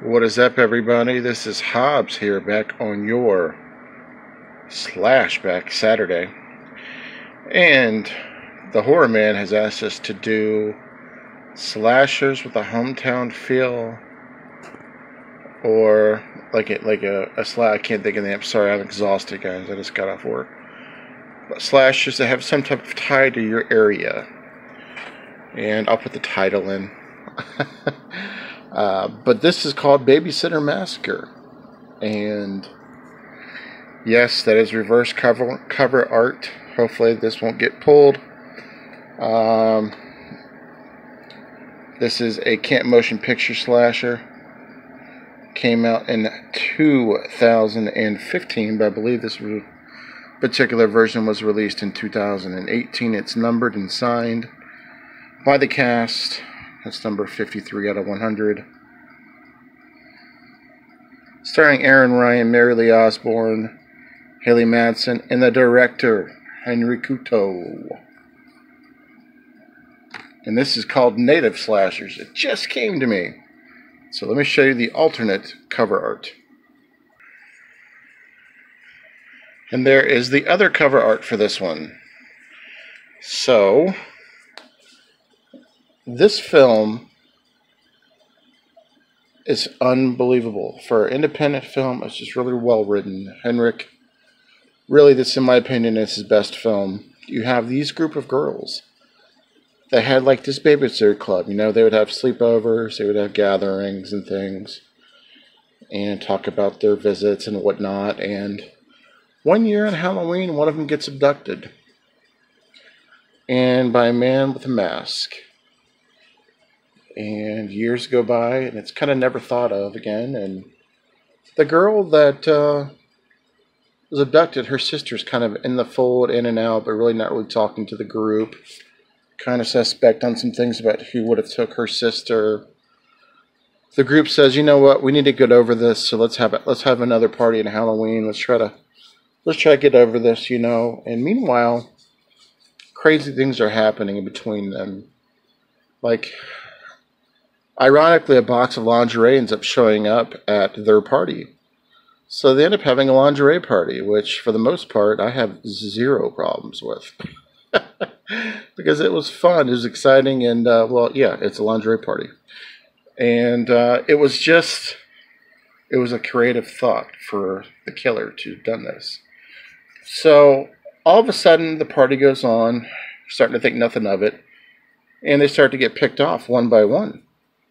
What is up, everybody? This is Hobbs here, back on your Slashback Saturday. And the Horror Man has asked us to do slashers with a hometown feel, or like a slash. I can't think of the name. Sorry, I'm exhausted, guys. I just got off work. But slashers that have some type of tie to your area. And I'll put the title in. But this is called Babysitter Massacre, and yes, that is reverse cover art. Hopefully this won't get pulled. This is a Camp Motion Picture slasher. Came out in 2015, but I believe this particular version was released in 2018. It's numbered and signed by the cast. That's number 53 out of 100. Starring Aaron Ryan, Mary Lee Osborne, Haley Madsen, and the director, Henry Kuto. And this is called Native Slashers. It just came to me. So let me show you the alternate cover art. And there is the other cover art for this one. So this film is unbelievable. For an independent film, it's just really well written. Henrik, really, this, in my opinion, is his best film. You have these group of girls that had like this babysitter club. You know, they would have sleepovers, they would have gatherings and things, and talk about their visits and whatnot. And one year on Halloween, one of them gets abducted. And by a man with a mask. And years go by, and it's kind of never thought of again. And the girl that was abducted, her sister's kind of in the fold, in and out, but really not really talking to the group. Kind of suspect on some things about who would have took her sister. The group says, you know what, we need to get over this, so let's have another party in Halloween. Let's try to get over this, you know. And meanwhile, crazy things are happening in between them. Like, ironically, a box of lingerie ends up showing up at their party. So they end up having a lingerie party, which for the most part I have zero problems with. Because it was fun, it was exciting, and well, yeah, it's a lingerie party. And it was a creative thought for the killer to have done this. So all of a sudden the party goes on, starting to think nothing of it, and they start to get picked off one by one.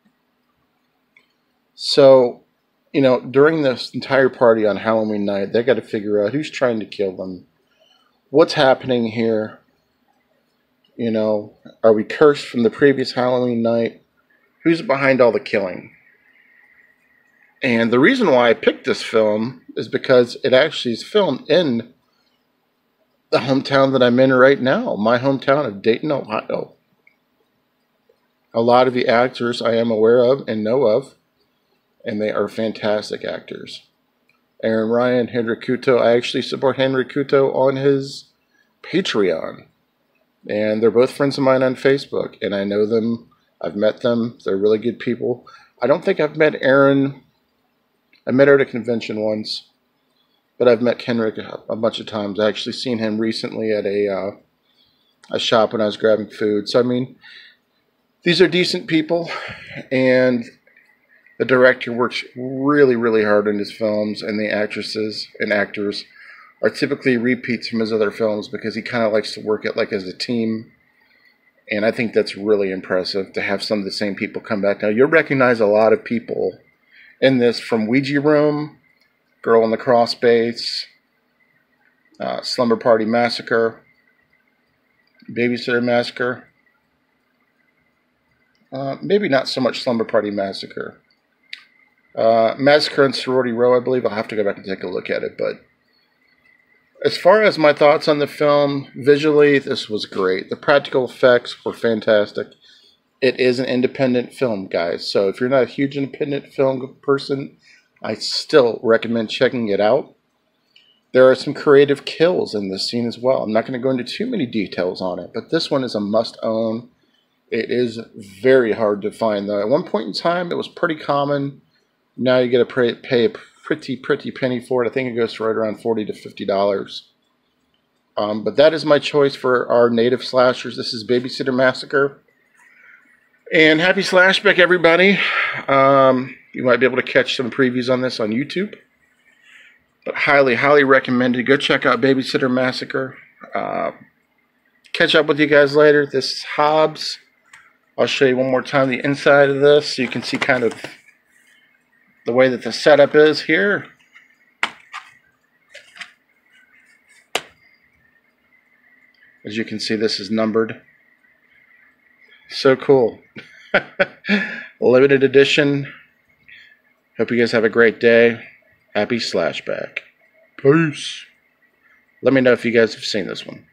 So, you know, during this entire party on Halloween night, they got to figure out who's trying to kill them. What's happening here? You know, are we cursed from the previous Halloween night? Who's behind all the killing? And the reason why I picked this film is because it actually is filmed in the hometown that I'm in right now, my hometown of Dayton, Ohio. A lot of the actors I am aware of and know of, and they are fantastic actors. Aaron Ryan, Henry Kuto. I actually support Henry Kuto on his Patreon. And they're both friends of mine on Facebook. And I know them. I've met them. They're really good people. I don't think I've met Aaron. I met her at a convention once. But I've met Henrik a bunch of times. I actually seen him recently at a shop when I was grabbing food. So, I mean, these are decent people. And the director works really, really hard on his films, and the actresses and actors are typically repeats from his other films because he kind of likes to work it like as a team. And I think that's really impressive to have some of the same people come back. Now, you'll recognize a lot of people in this from Ouija Room, Girl in the Crawl Space, Slumber Party Massacre, Babysitter Massacre. Maybe not so much Slumber Party Massacre. Massacre on Sorority Row, I believe. I'll have to go back and take a look at it. But as far as my thoughts on the film, visually, this was great. The practical effects were fantastic. It is an independent film, guys. So if you're not a huge independent film person, I still recommend checking it out. There are some creative kills in this scene as well. I'm not going to go into too many details on it, but this one is a must-own. It is very hard to find, though. At one point in time, it was pretty common Now you get to pay a pretty penny for it. I think it goes for right around $40 to $50. But that is my choice for our native slashers. This is Babysitter Massacre. And happy Slashback, everybody. You might be able to catch some previews on this on YouTube. But highly, highly recommended. Go check out Babysitter Massacre. Catch up with you guys later. This is Hobbs. I'll show you one more time the inside of this so you can see kind of the way that the setup is here. As you can see, this is numbered. So cool. Limited edition. Hope you guys have a great day. Happy Slashback. Peace. Let me know if you guys have seen this one.